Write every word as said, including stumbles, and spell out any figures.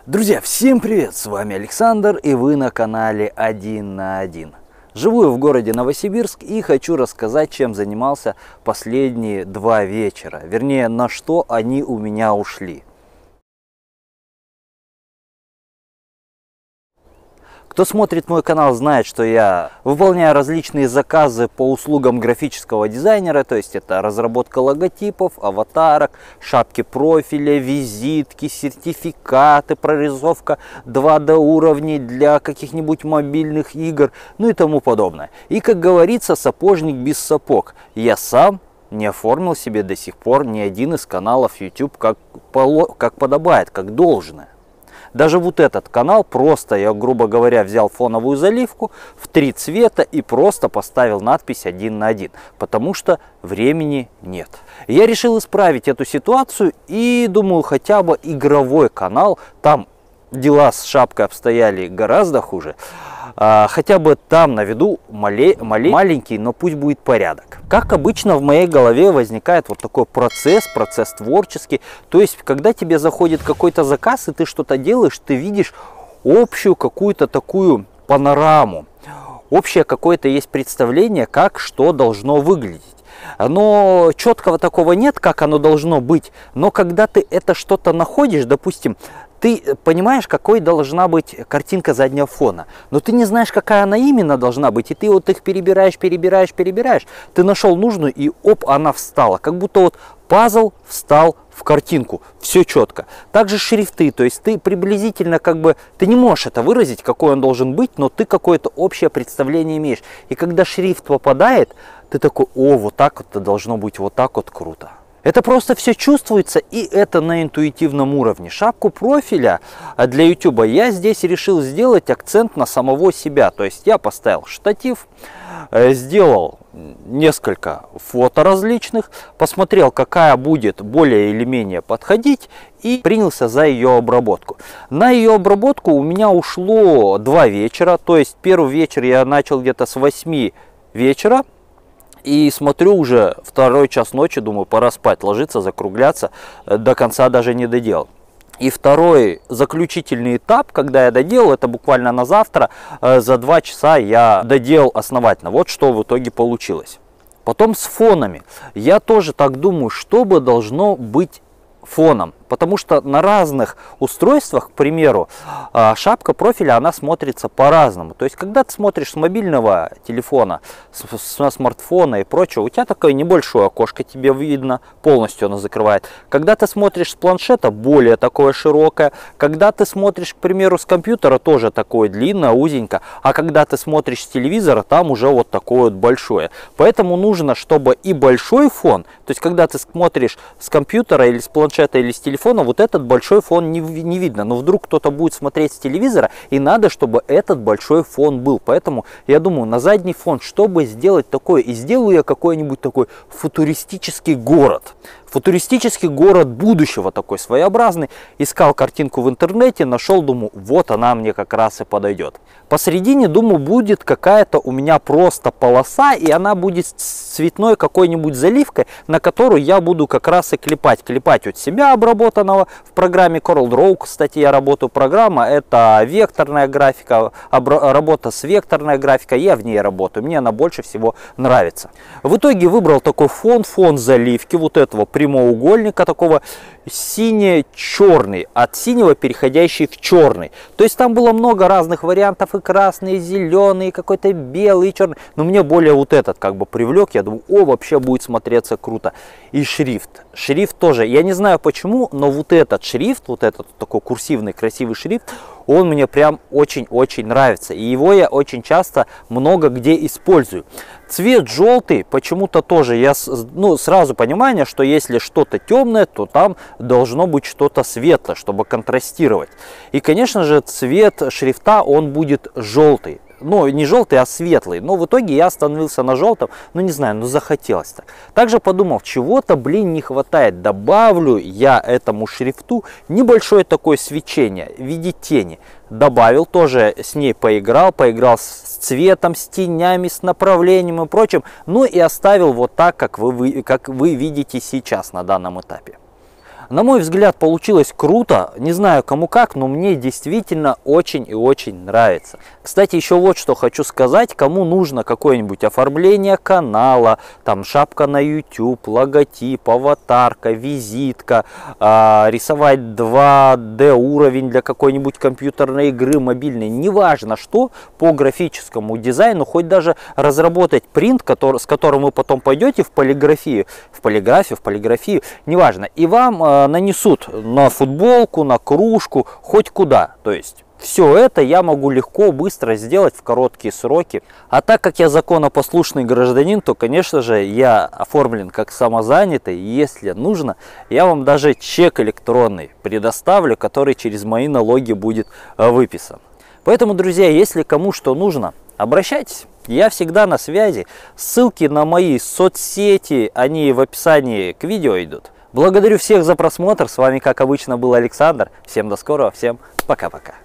Друзья, всем привет! С вами Александр, и вы на канале один на один. Живу я в городе Новосибирск и хочу рассказать, чем занимался последние два вечера. Вернее, на что они у меня ушли. Кто смотрит мой канал, знает, что я выполняю различные заказы по услугам графического дизайнера, то есть это разработка логотипов, аватарок, шапки профиля, визитки, сертификаты, прорисовка два дэ уровней для каких-нибудь мобильных игр, ну и тому подобное. И, как говорится, сапожник без сапог. Я сам не оформил себе до сих пор ни один из каналов YouTube как, как подобает, как должное. Даже вот этот канал просто, я, грубо говоря, взял фоновую заливку в три цвета и просто поставил надпись один на один, потому что времени нет. Я решил исправить эту ситуацию и думаю, хотя бы игровой канал, там дела с шапкой обстояли гораздо хуже, а, хотя бы там на виду мале, мале, маленький, но пусть будет порядок. Как обычно в моей голове возникает вот такой процесс, процесс творческий, то есть когда тебе заходит какой-то заказ и ты что-то делаешь, ты видишь общую какую-то такую панораму, общее какое-то есть представление, как что должно выглядеть. Но четкого такого нет, как оно должно быть, но когда ты это что-то находишь, допустим, ты понимаешь, какой должна быть картинка заднего фона, но ты не знаешь, какая она именно должна быть, и ты вот их перебираешь, перебираешь, перебираешь, ты нашел нужную, и оп, она встала, как будто вот пазл встал в картинку, все четко. Также шрифты, то есть ты приблизительно как бы, ты не можешь это выразить, какой он должен быть, но ты какое-то общее представление имеешь. И когда шрифт попадает, ты такой, о, вот так вот это должно быть, вот так вот круто. Это просто все чувствуется, и это на интуитивном уровне. Шапку профиля для YouTube я здесь решил сделать акцент на самого себя. То есть я поставил штатив, сделал несколько фото различных, посмотрел, какая будет более или менее подходить, и принялся за ее обработку. На ее обработку у меня ушло два вечера. То есть первый вечер я начал где-то с восьми вечера. И смотрю уже второй час ночи, думаю, пора спать, ложиться, закругляться, до конца даже не доделал. И второй заключительный этап, когда я доделал, это буквально на завтра, за два часа я доделал основательно. Вот что в итоге получилось. Потом с фонами. Я тоже так думаю, что бы должно быть фоном. Потому что на разных устройствах, к примеру, шапка профиля, она смотрится по-разному. То есть, когда ты смотришь с мобильного телефона, с смартфона и прочего, у тебя такое небольшое окошко, тебе видно, полностью оно закрывает. Когда ты смотришь с планшета, более такое широкое. Когда ты смотришь, к примеру, с компьютера, тоже такое длинное, узенько. А когда ты смотришь с телевизора, там уже вот такое вот большое. Поэтому нужно, чтобы и большой фон, то есть, когда ты смотришь с компьютера или с планшета или с телефона, вот этот большой фон не, не видно, но вдруг кто-то будет смотреть с телевизора, и надо, чтобы этот большой фон был. Поэтому я думаю, на задний фон, чтобы сделать такое, и сделаю я какой-нибудь такой футуристический город. Футуристический город будущего, такой своеобразный. Искал картинку в интернете, нашел, думаю, вот она мне как раз и подойдет. Посередине, думаю, будет какая-то у меня просто полоса, и она будет цветной какой-нибудь заливкой, на которую я буду как раз и клепать. Клепать от себя обработанного в программе CorelDRAW. Кстати, я работаю программа, это векторная графика, работа с векторной графикой, я в ней работаю, мне она больше всего нравится. В итоге выбрал такой фон, фон заливки вот этого прямоугольника, такого сине-черный, от синего переходящий в черный. То есть там было много разных вариантов, и красный, и зеленый, и какой-то белый, и черный. Но мне более вот этот как бы привлек, я думаю, о, вообще будет смотреться круто. И шрифт. Шрифт тоже, я не знаю почему, но вот этот шрифт, вот этот такой курсивный, красивый шрифт, он мне прям очень-очень нравится. И его я очень часто много где использую. Цвет желтый почему-то тоже, я ну, сразу понимаю, что если что-то темное, то там должно быть что-то светлое, чтобы контрастировать. И, конечно же, цвет шрифта, он будет желтый. Ну, не желтый, а светлый. Но в итоге я остановился на желтом. Ну, не знаю, ну захотелось так. Также подумал, чего-то, блин, не хватает. Добавлю я этому шрифту небольшое такое свечение в виде тени. Добавил, тоже с ней поиграл, поиграл с цветом, с тенями, с направлением и прочим. Ну и оставил вот так, как вы, как вы видите сейчас на данном этапе. На мой взгляд, получилось круто. Не знаю, кому как, но мне действительно очень и очень нравится. Кстати, еще вот что хочу сказать. Кому нужно какое-нибудь оформление канала, там шапка на YouTube, логотип, аватарка, визитка, э, рисовать два дэ уровень для какой-нибудь компьютерной игры, мобильной, неважно что, по графическому дизайну, хоть даже разработать принт, который, с которым вы потом пойдете в полиграфию, в полиграфию, в полиграфию, неважно, и вам э, нанесут на футболку, на кружку, хоть куда. То есть все это я могу легко, быстро сделать в короткие сроки. А так как я законопослушный гражданин, то, конечно же, я оформлен как самозанятый. И если нужно, я вам даже чек электронный предоставлю, который через мои налоги будет выписан. Поэтому, друзья, если кому что нужно, обращайтесь. Я всегда на связи. Ссылки на мои соцсети, они в описании к видео идут. Благодарю всех за просмотр. С вами, как обычно, был Александр. Всем до скорого, всем пока-пока.